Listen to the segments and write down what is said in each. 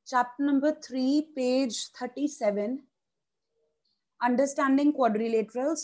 Chapter number 3, page 37, Understanding Quadrilaterals.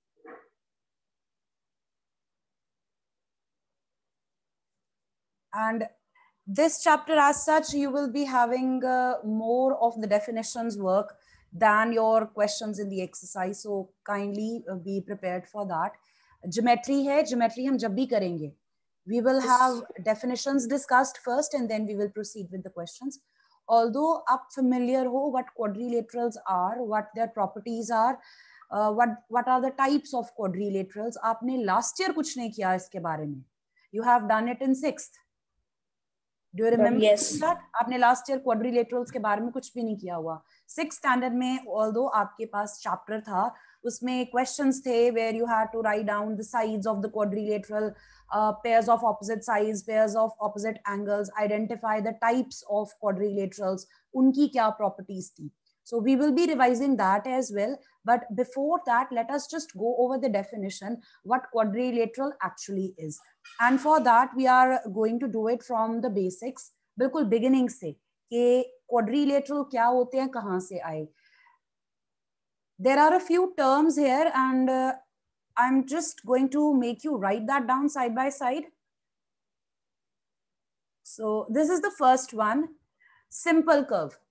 And this chapter as such, you will be having more of the definitions work than your questions in the exercise. So kindly be prepared for that. Geometry hai, geometry hum jab bhi karenge. We will have definitions discussed first and then we will proceed with the questions. Although aap familiar ho what quadrilaterals are, what their properties are, what are the types of quadrilaterals. Aapne last year kuch nahi kiya iske bare mein. You have done it in 6th. Do you remember that? आपने last year quadrilaterals के बारे में कुछ भी नहीं किया हुआ. 6th standard में ऑल्दो आपके पास चैप्टर था, उसमें क्वेश्चंस थे where you had to write down the sides of the quadrilateral, pairs of opposite sides, pairs of opposite angles, identify the types of quadrilaterals, उनकी क्या properties थी. So we will be revising that as well. But before that, let us just go over the definition, what quadrilateral actually is. And for that, we are going to do it from the basics, बिल्कुल beginning से, कि quadrilateral क्या होते हैं, कहाँ से आए. There are a few terms here and I'm just going to make you write that down side by side. So this is the first one, simple curve.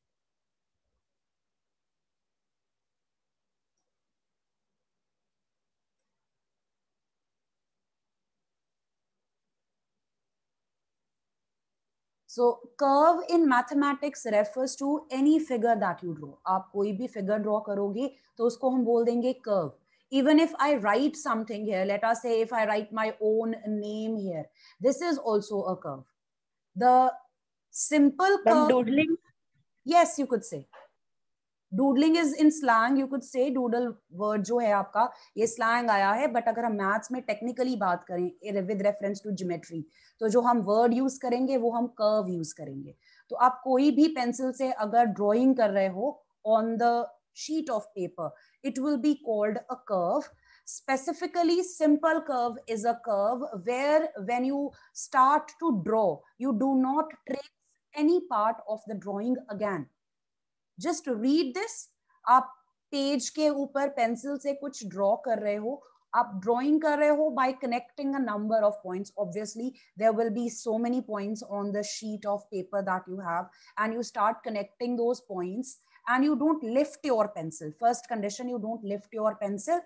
So curve in mathematics refers to any figure that you draw. आप कोई भी figure draw करोगे तो उसको हम बोल देंगे curve. Even if I write something here, let us say if I write my own name here, this is also a curve. The simple curve. Doodling? Yes, you could say. Doodling is in slang, you could say. Doodle word जो है आपका ये slang आया है, but अगर हम maths में technically बात करें with reference to geometry, तो जो हम word use करेंगे वो हम curve use करेंगे. तो आप कोई भी pencil से अगर drawing कर रहे हो on the sheet of paper, it will be called a curve. Specifically, simple curve is a curve where when you start to draw, you do not trace any part of the drawing again. Just read this. आप page के ऊपर pencil से कुछ draw कर रहे हो, आप drawing कर रहे हो by connecting a number of points. Obviously there will be so many points on the sheet of paper that you have, and you start connecting those points and you don't lift your pencil. First condition, you don't lift your pencil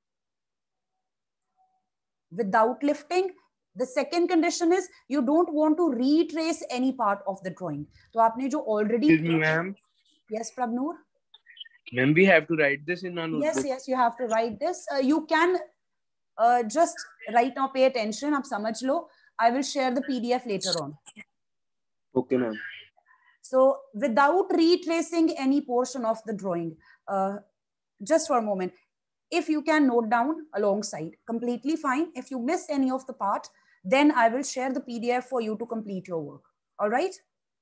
without lifting. The second condition is you don't want to retrace any part of the drawing. तो आपने जो already. Excuse me, ma'am. Yes, Prabnoor. Ma'am, we have to write this in our notebook. Yes, you have to write this. You can just right now pay attention. आप समझ लो. I will share the PDF later on. Okay, ma'am. So without retracing any portion of the drawing, just for a moment, if you can note down alongside, completely fine. If you miss any of the part, then I will share the PDF for you to complete your work. All right?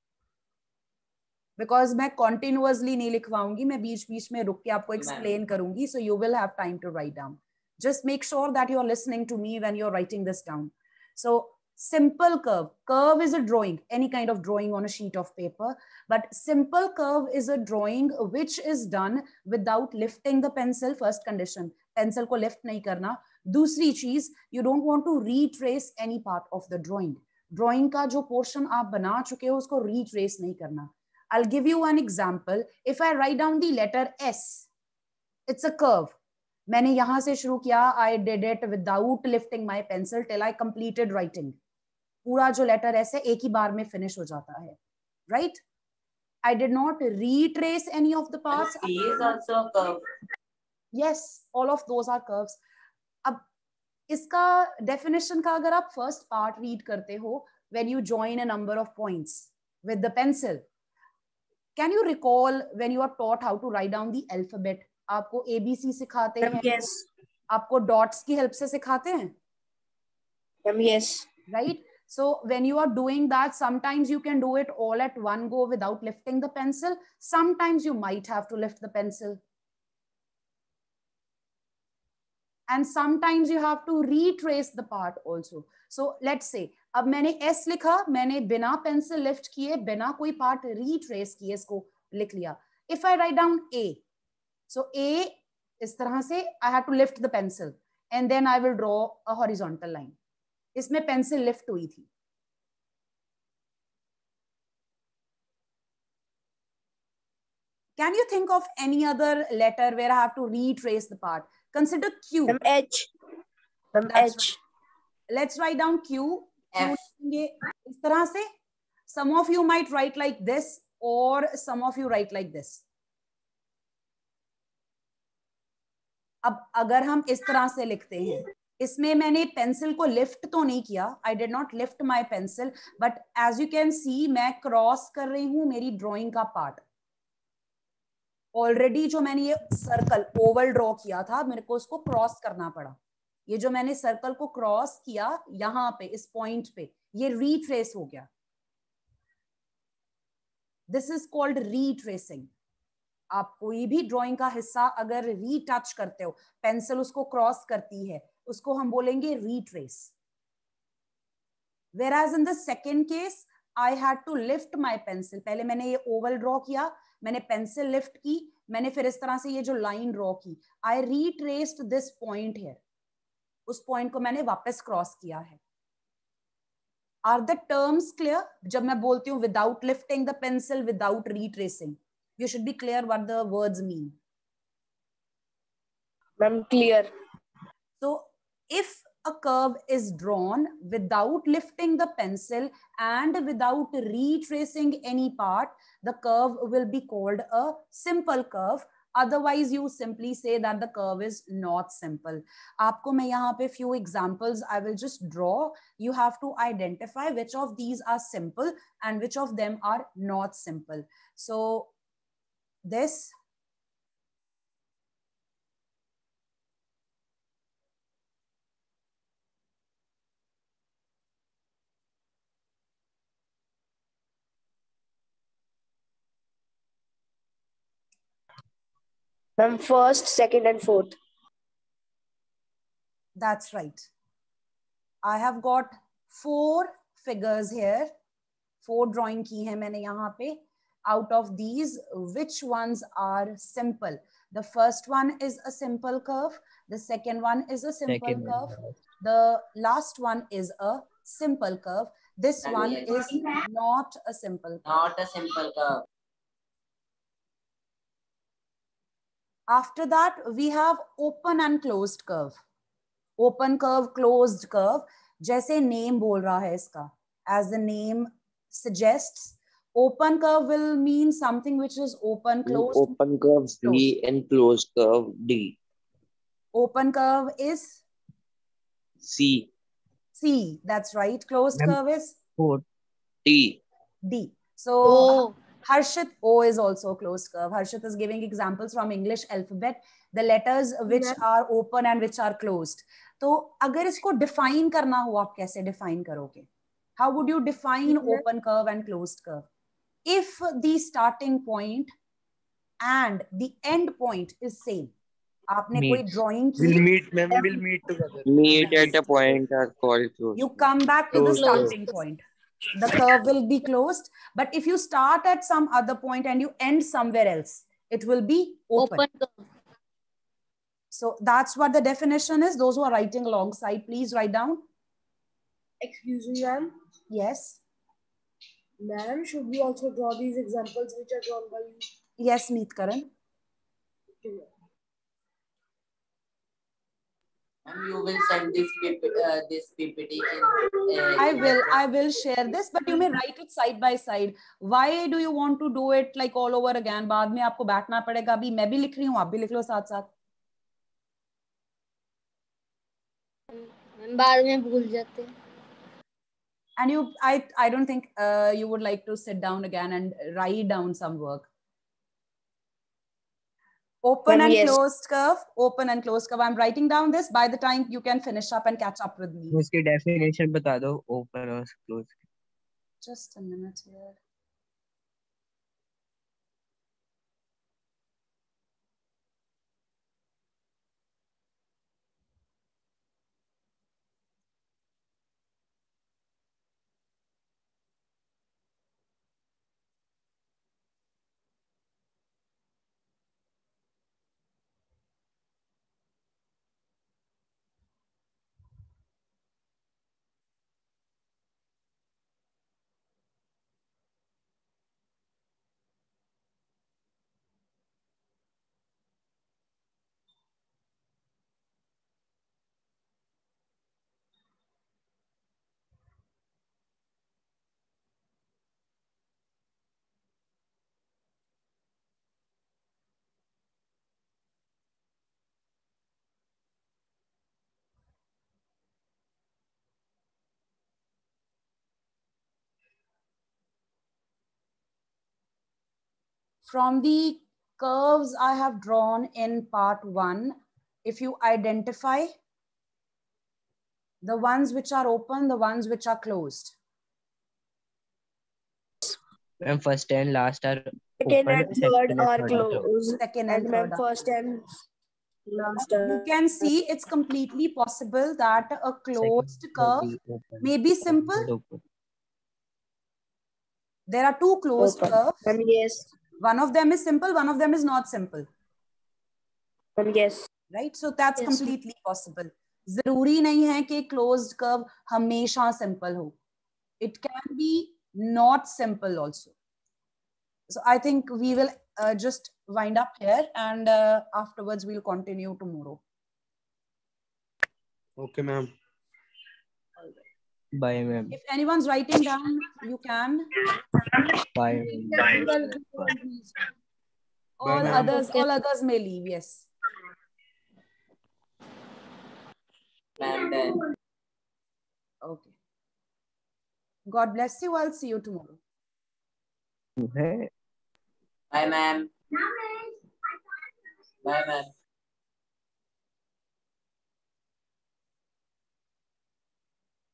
Because मैं continuously नहीं लिखवाऊंगी, मैं बीच-बीच में रुक के आपको explain करूंगी, so you will have time to write down. Just make sure that you're listening to me when you're writing this down. So simple curve. Curve is a drawing, any kind of drawing on a sheet of paper. But simple curve is a drawing which is done without lifting the pencil. First condition, pencil को lift नहीं करना. दूसरी चीज, you don't want to retrace any part of the drawing. Drawing का जो portion आप बना चुके हो उसको retrace नहीं करना. I'll give you one example. If I write down the letter S, it's a curve. मैंने यहाँ से शुरू किया, I did it without lifting my pencil till I completed writing. पूरा जो letter S है एक ही बार में finish हो जाता है, right? I did not retrace any of the parts. C is also a curve. Yes, all of those are curves. अब इसका definition का अगर आप first part read करते हो, when you join a number of points with the pencil, can you recall when you are taught how to write down the alphabet? आपको ABC सिखाते हैं, Yes. आपको dots की help से सिखाते हैं, Yes. right? So when you are doing that, sometimes you can do it all at one go without lifting the pencil. Sometimes you might have to lift the pencil. And sometimes you have to retrace the part also. So let's say अब मैंने S लिखा, मैंने बिना pencil lift किए, बिना कोई part retrace किए इसको लिख लिया. If I write down A, so A इस तरह से I had to lift the pencil and then I will draw a horizontal line. इसमें पेंसिल लिफ्ट हुई थी. Can you think of any other letter where I have to retrace the part? Consider Q. H. That's H. right. Let's write down Q. F. इस तरह से. Some of you might write like this or some of you write like this. अब अगर हम इस तरह से लिखते हैं, इसमें मैंने पेंसिल को लिफ्ट तो नहीं किया. I did not lift my pencil, but as you can see, मैं क्रॉस कर रही हूं मेरी ड्राइंग का पार्ट. ऑलरेडी जो मैंने ये सर्कल ओवल ड्रॉ किया था, मेरे को उसको क्रॉस करना पड़ा. ये जो मैंने सर्कल को क्रॉस किया यहां पे इस पॉइंट पे, ये रीट्रेस हो गया. This is called retracing. आप कोई भी ड्राइंग का हिस्सा अगर रीटच करते हो, पेंसिल उसको क्रॉस करती है, उसको हम बोलेंगे retrace. Whereas in the second case, I had to lift my pencil. पहले मैंने ये ओवल ड्रॉ किया, मैंने पेंसिल लिफ्ट की, मैंने फिर इस तरह से ये जो लाइन ड्रॉ की. I retraced this point here. उस पॉइंट को मैंने वापस क्रॉस किया है. Are the terms clear? जब मैं बोलती हूँ without lifting the pencil, without retracing, you should be clear what the words mean. Ma'am, clear. So if a curve is drawn without lifting the pencil and without retracing any part, the curve will be called a simple curve. Otherwise, you simply say that the curve is not simple. आपको मैं यहाँ पे few examples I will just draw. You have to identify which of these are simple and which of them are not simple. So this. Ma'am, first, second, and fourth. That's right. I have got 4 figures here. 4 drawing की है मैंने यहाँ पे. Out of these, which ones are simple? The first one is a simple curve. The second one is a simple curve. The last one is a simple curve. This one is not a simple curve. Not a simple curve. After that, we have open and closed curve. Open curve, closed curve. जैसे name बोल रहा है इसका. As the name suggests, open curve will mean something which is open, closed. Open curve C and closed curve D. Open curve is C. C. That's right. Closed curve is D. D. So Harshit, O is also a closed curve. Harshit is giving examples from English alphabet. The letters which are open and which are closed. तो अगर इसको define करना हो, आप कैसे define करोगे? How would you define open curve and closed curve? If the starting point and the end point is same. आपने कोई drawing की. We'll meet, ma'am. We'll meet together. Meet at a point are called closed. You come back to the Closed starting point. The curve will be closed. But if you start at some other point and you end somewhere else, it will be open. So that's what the definition is. Those who are writing alongside, please write down. Excuse me, ma'am. Yes. Ma'am, should we also draw these examples which are drawn by you? Yes, Meet Karan. Okay, ma'am. And you will send this PPT in. I will share this, but you may write it side by side. Why do you want to do it like all over again? बाद में आपको बैठना पड़ेगा. अभी मैं भी लिख रही हूँ, आप भी लिख लो साथ साथ. बाद में भूल जाते हैं. And I don't think you would like to sit down again and write down some work. Open and closed curve. Open and closed curve. I'm writing down this. By the time you can finish up and catch up with me. उसकी definition बता दो, open और close. Just a minute here. from the curves I have drawn in part 1, if you identify the ones which are open, the ones which are closed. Ma'am, first and last are Second open. and third are third closed. Second And and ma'am, third. first and last You can see it's completely possible that a closed curve may be simple. Open. There are two closed open. curves. And yes. One of them is simple, one of them is not simple. And yes. Right? So that's Yes. completely possible. जरूरी नहीं है कि closed curve हमेशा simple हो. It can be not simple also. So I think we will just wind up here, and afterwards we'll continue tomorrow. Okay, ma'am. Bye, ma'am. If anyone's writing down, you can. Bye. All ma'am. others may leave. Yes. Ma'am, then. Okay. God bless you. I'll see you tomorrow. Hey. Bye, ma'am. Bye, ma'am.